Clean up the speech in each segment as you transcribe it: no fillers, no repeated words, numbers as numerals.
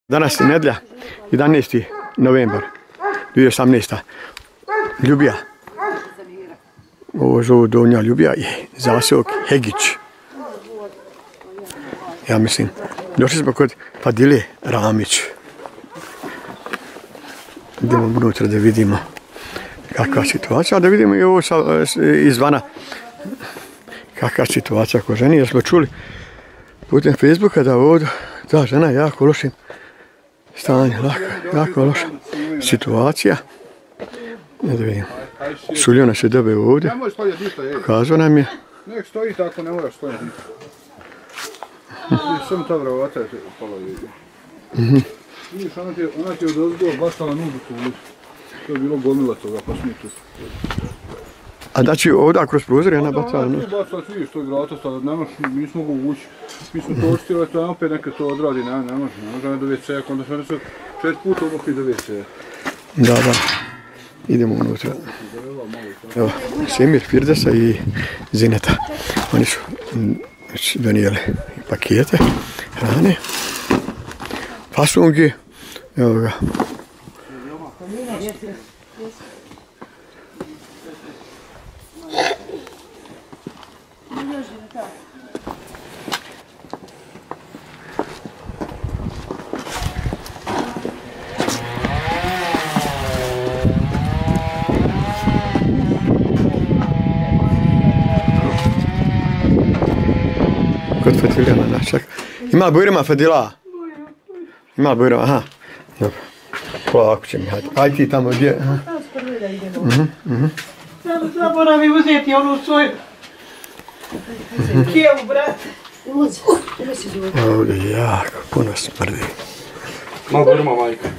Danas je nedjelja, 11. novembar 2018. Ljubija. Ovo zovu Donja Ljubija i zaseok Hegić. Ja mislim, došli smo kod Fadile Ramić. Idemo unutra da vidimo kakva situacija, da vidimo i ovo izvana kakva situacija ko ženi, jer smo čuli putem Facebooka da ovdje ta žena je jako lošim stanje, jako loša situacija. Da vidimo. Sulio nas je dobio ovdje, pokazao nam je. Nek stoji tako, ne moraš stojati. Samo ta vravata je pala ljudi. Vidiš, ona ti je od ozgo bacala nudu tu ulicu. To je bilo gomila toga, pa smo tu. A znači ovdje kroz prozor je ona bacala nudu? Ona ti je bacala, vidiš, to je vrata stavljati, nemaš, nismo ga uvući. Mi smo to oštili, to opet neka to odradi, ne može do WC-a, onda što su 4 puta umokli do WC-a. Da. Idemo unutra. Evo, Semir, Firdesa i Zineta. Oni su donijeli pakete hrane, fasungi, evo ga. Kod Fadiljana našak. Ima bujrema Fadila? Ima bujrema, aha. Dobro. Polako će mi, hajde. Hajde ti tamo gdje. Zaboravi uzeti onu svoju kijevu, brate. Ovdje jako puno smrdi. Ma bujrema majka.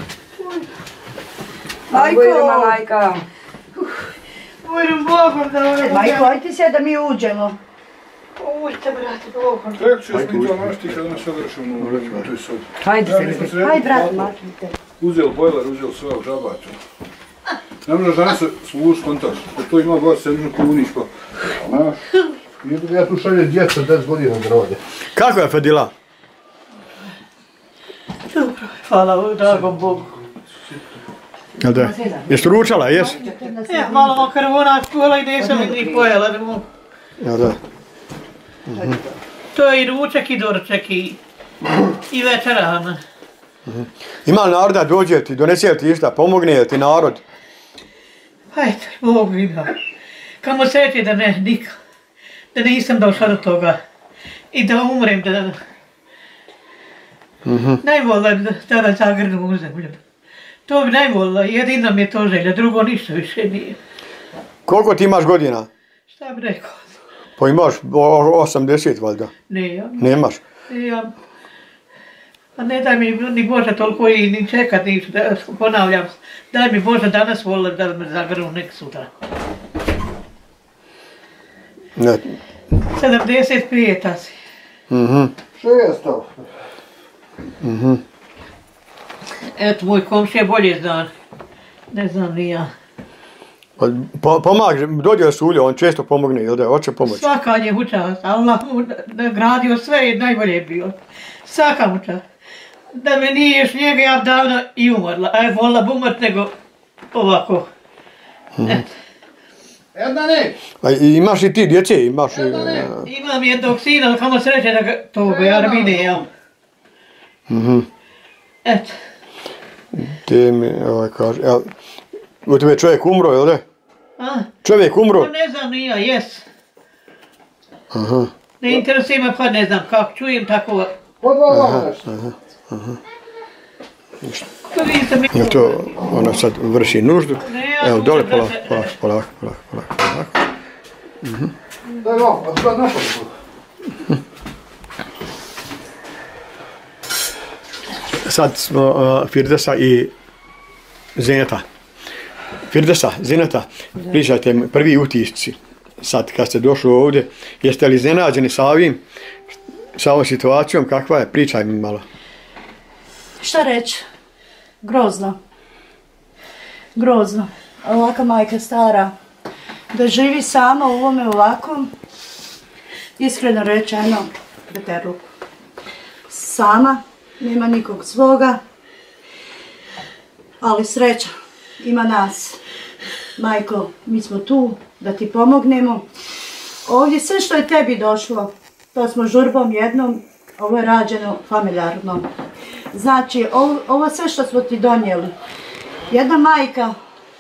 Majko! Bujrum Bogom da ono... Majko, ajte se da mi uđemo. Ujte, brate, Bogom. Tek ću mi to našti kada nas odrešimo u uređima, to je sad. Hajde se, hajde brate, maknite. Uzeo bojler, uzeo sve u džabaču. Ne možeš danas sluš kontakt, jer to ima baš sedminu kuniš pa. Znaš, ja tu šaljem djeca 10 godina da rode. Kako je Fadila? Dobro, hvala dragom Bogu. Jel da? Jesi ručala, jesi? Ja, malo makar ona škola i nisam ni pojela, ne mogu. Jel da? To je i ručak i doručak i večerana. Ima li naroda dođe ti, donese li ti išta, pomogne li ti narod? Hajde, Bog ima. Kamo sreći da ne, nikad. Da nisam došla do toga. I da umrem, da... Najvolila da zagrnu u zemlju. To bi najvolila, jedina mi je to želja, drugo ništa više nije. Koliko ti imaš godina? Šta bi rekao? Pa imaš 80 valjda. Nije. Nemaš? Ja, pa ne daj mi ni Bože toliko i ni čekat ništa, ponavljam. Daj mi Bože danas volim da me zagrnu nek sutra. Ne. 75 si. 600. Eto, moj komšija bolje zna. Ne znam ni ja. Pomaže, dođe Sulio, on često pomogne, jel da, hoće pomoći? Svaka njemu čast, Allah mu nagradio sve i najbolje je bilo. Svaka mu čast. Da me nije još njega, ja davno i umrla. A je volila bi umrt nego ovako. Jedna ne! A imaš i ti djece, imaš i... Imam jednog sina, ali kamo sreće da ga to Jarmine, ja. Eto. Te mi, kaže, u tebe čovjek umro, jel da? A? Čovjek umro? Pa ne znam ni ja, jes. Ne interesuje me, pa ne znam kako čujem tako. Jel to ona sad vrši nuždu? Evo dole, polako. Daj vam, a sad napad. Sad smo Firdesa i Zineta. Firdesa, Zineta, pričajte mi prvi utisci. Sad kad ste došli ovdje, jeste li iznenađeni sa ovom situacijom, kakva je? Pričaj mi malo. Šta reći? Grozno. Ovaka majka stara, da živi sama u ovome ovakvom, iskreno rečeno, preterlu. Sama, nema nikog svoga, Ali sreća, ima nas. Majko, mi smo tu da ti pomognemo. Ovdje sve što je tebi došlo, to smo žurbom jednom, ovo je rađeno familijarno. Znači, ovo sve što smo ti donijeli. Jedna majka,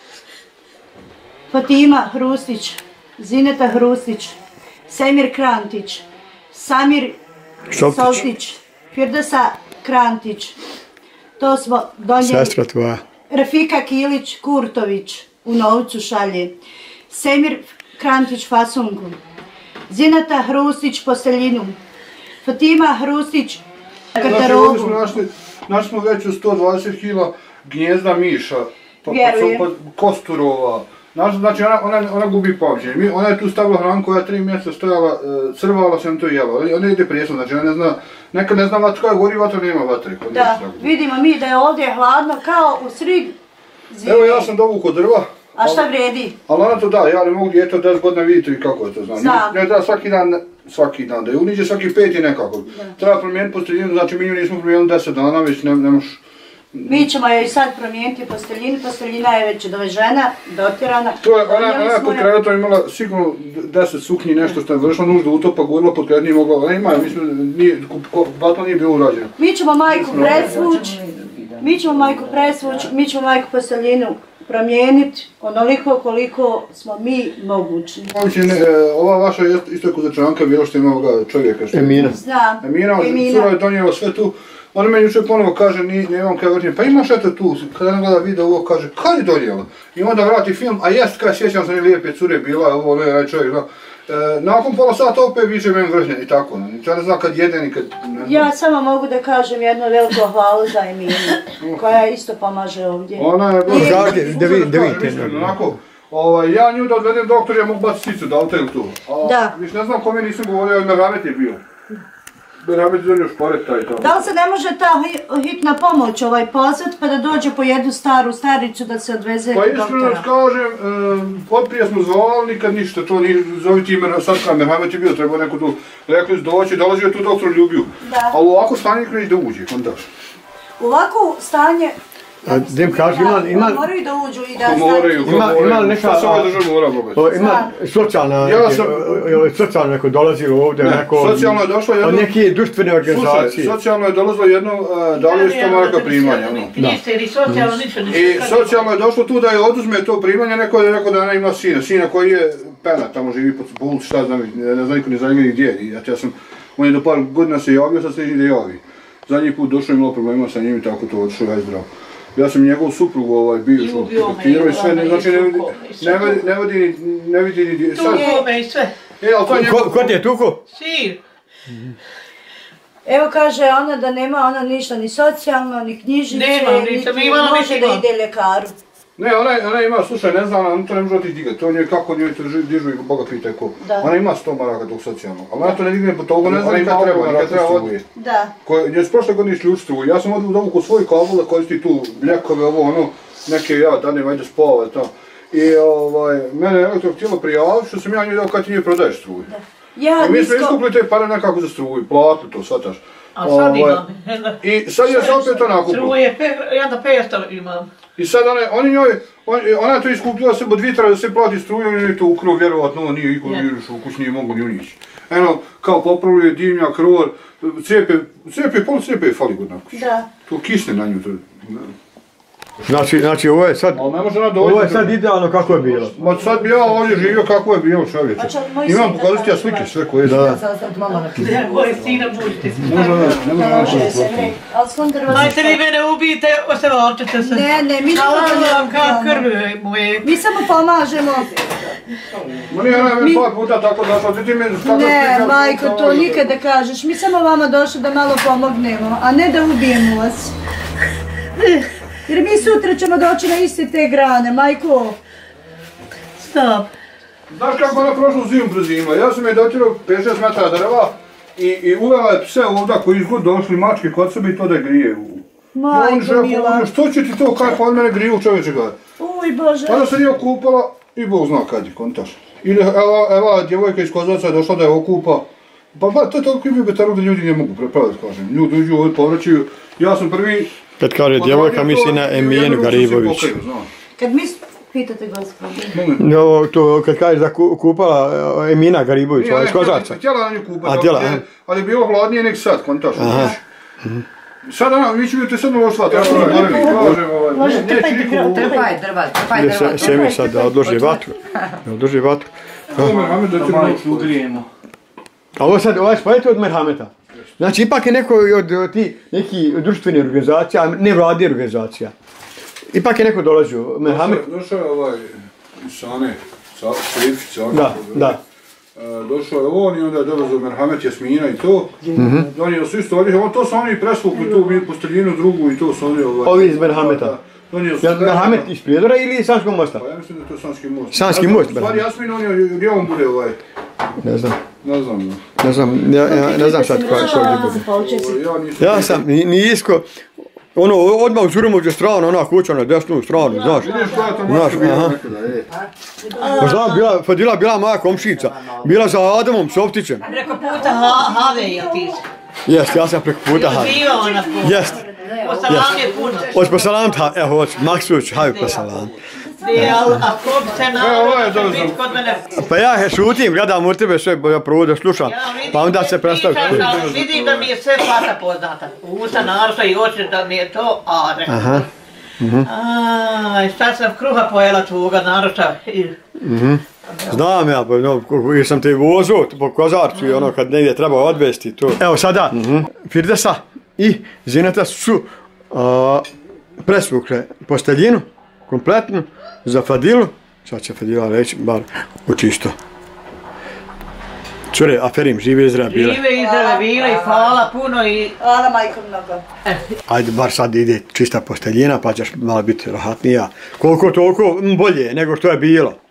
Fatima Hrustić, Zineta Hrustić, Semir Krantić, Samir Soltić, Firdevsa Krantić. To smo donijeli. Sestra tvoja. Rafika Kilić Kurtović u Novcu šalje. Semir Krantić Fasungu. Zineta Hrustić Posteljinu. Fatima Hrustić Katarogu. Našli smo već u 120 kila gnjezda miša, kosturova. Znači ona gubi pamćenje. Ona je tu stavila hranu koja je 3 mjeseca stojala, crvala se na to jela. Ona ide prijesno, znači ona ne zna, nekad ne zna vatra koja gori, vatra nema vatre. Da, vidimo mi da je ovdje hladno kao u srid zime. Evo ja sam dovukao drva. A šta vrijedi? Ali ona to da, ja ne mogu djete od 10 godina vidjeti i kako je to znam. Ne da svaki dan, da je uniđe svaki 5 nekako. Treba promijeniti posteljinu, znači mi nju nismo promijenili 10 dana, već ne moš... Mi ćemo joj sad promijeniti posteljinu, posteljina je već dovežena, dotjerana. Ona je pod krevetom imala sigurno 10 suknji, nešto što je vršila nužda u to, pa gurila pod krevet, nije mogla, ona ima, mislim, bato nije bilo urađeno. Mi ćemo majku presvući, mi ćemo majku posteljinu promijeniti onoliko koliko smo mi mogući. Ova vaša isto kuzačanka bila što ima ovoga čovjeka što je... Emina. Znam, Emina, cura je donijela sve tu. Ona meni jučer ponovo kaže, nemam kaj vrtnje, pa imaš eto tu, kada ne gleda video ovo kaže, kad je donijela? I onda vrati film, a jest kaj sjećam se ne lijepe cure bila, ovo ne čovjek, da. Nakon pola sata opet viče meni vrhnje i tako, ja ne znam kad jede nikad... Ja samo mogu da kažem jedno veliko hvalu za Eminu, koja isto pomaže ovdje. Ona je... Da vidite. Ja nju da odvedem doktor, ja mogu baciti sicu, da li tu. Da. Viš ne znam kome nisam govorio, Merhamet je bio. Merhamet je donio šporet taj to. Da li se ne može ta hitna pomoć pozvat pa da dođe po jednu staru staricu da se odveze kod doktora? Pa iskreno kažem, otprije smo zvali, nikad ništa, to nije zoviti ime, sad kada Merhamet je bio, treba neko tu rekli doći, dolazio tu doktor Ljubiju. Ali u ovako stanje nikad neće da uđe, kontaš. U ovako stanje... Dim kaži, ima... Moraju da uđu i da... Ima neka... Šta se ovaj država mora bogati? Ima socijalno neko dolazilo ovdje, neko... Socijalno je došlo jedno... Od neke društvene organizacije. Slušaj, socijalno je dolazilo jedno, da li je 100 maraka primanja, I socijalno je došlo tu da je oduzme to primanje, neko je rekao da ona ima sina koji je penat, tamo živi pod Bult, šta znam, ne znam niko ni za njega gdje. On je do par godina se javio, sad se neće da javi. Zadnji put došlo imalo problema sa njim i tako to odšao, ja zdrav. Ja sam njegov suprugu bivšu kontaktirao i sve, znači ne vidi ni... Tuko me i sve. Ko ti je tuko? Sir. Evo kaže ona da nema ona ništa ni socijalno, ni knjižnice, niti može da ide ljekaru. Ne, ona ima, slušaj, ne znam, ona to ne može otići digati, to njoj kako njoj to dižu i Boga pitaj ko. Ona ima 100 maraka tog socijalnog, ali ona to ne digne po toga, ne znam nikad treba odvije. Da. Njoj s prošle godine išli učiti, ja sam odvijek dovu kod svoj kabel da koristi tu mljekove, neke ja danem ajde spavati tamo. I mene je elektro htjelo prijaviti što sam ja njoj dao kad ti njoj prodaješ struju. I mi smo iskupili te pare nekako za struju, platili to, shvataš. A sad imam. I sad je se opet ona kupila. Struje, jedna 500 imam. I sad ona je to iskupila se od vitra da se plati struju, on je to ukrao, vjerovatno nije iko viruš u kući, nije mogu ni unići. Eno, kao popravljuje dimnjak, ror, cijepe, pol cijepe fali god nakući. Da. To kisne na nju. Znači ovo je sad idealno kako je bilo. Ma sad bi ja ovdje živio kako je bilo čovječe. Imam pokazati ja slike sve koje su. Koje sina budite. Ajte vi mene ubijte, ostavavčete se. Ne, mi samo pomažemo. Ma nije ona je par puta tako došla, ti meni tako slika. Ne, majko, to nikad da kažeš. Mi samo vama došli da malo pomognemo, a ne da ubijemo vas. Jer mi sutra ćemo doći na iste te grane, majko. Stop. Znaš kako ona prošlu zimu prezima? Ja sam je dotirao 5-6 metara drva i uvela je pse ovdje koji izgod došli mačke kod sebe i to da je grije. Majko mila. Što će ti to kaj pa od mene griju čovječe gledati? Uj Bože. Onda se nije okupala i Bog zna kad je, kontaš. Ili evo djevojka iz Kozovca je došla da je okupa. Pa to je toliko imaju betaru da ljudi ne mogu prepraviti, kažem. Ljudi uđu ovdje povraćaju. Ja sam prvi Kad kaže djevojka, misli na Eminu Garibović. Kad mi pitate gospodine. Ovo, to kad kažeš da kupala Emina Garibović, iz Kozarca. Htjela na nju kupati, ali je bilo hladnije nek sad, kontaš. Sada, vi ću vidjeti sad uložila, treba Trpaj drva. Semi sad da odloži vatru. Da odloži vatru. A ovo sad, ovaj spojete od Merhameta. Znači, ipak je neko od ti neki društvenih organizacija, nevladnih organizacija. Ipak je neko dolazio. Merhamet... Došao je ovaj Sane, Sejfić, Da. Došao je on i onda je dolazio Merhamet, Jasmina i to. Donijeli su isto ovdje, to su oni presvukli tu posteljinu drugu i to su oni ovaj... Ovi iz Merhameta. Je Merhamet iz Prijedora ili Sanskog mosta? Pa ja mislim da je to Sanski most. Sanski most, Stvari Jasmin, on je, gdje on bude ovaj? Ne znam. Ne Ne znam sad koja bude. Ja sam Nisko, ono, odmah u Zurumovđe stranu, ona kuća na desnu stranu, znaš. Znaš, aha. Znam, Fadila bila moja komšica, bila za Adamom Softićem. Preko puta Have je ti. Jest, ja sam preko puta Have. Biva ona puta. Jest. Posalam je puno. Hoć posalam, evo hoć, Maksuć, hajde posalam. A ko bi se nadal biti kod mene? Pa ja šutim, gledam u tebe sve, ja prvo da slušam, pa onda se predstavim. Vidim da mi je sve fata poznata. Usta, naroča i oči da mi je to are. Aha. Sad sam kruha pojela tvoga naroča. Znam ja, jer sam te vozio po Kozarcu i ono kad negdje treba odvesti to. Evo sada, Firdesa i Zineta su presvukle posteljinu, kompletnu, za Fadilu. Sad će Fadila reći, bar učisto. Cure, Aferim, žive Izrael bile. Žive Izrael bile i hvala puno i... Hvala majko mnogo. Ajde, bar sad ide čista posteljina pa ćeš malo biti rahatnija. Koliko toliko bolje nego što je bilo.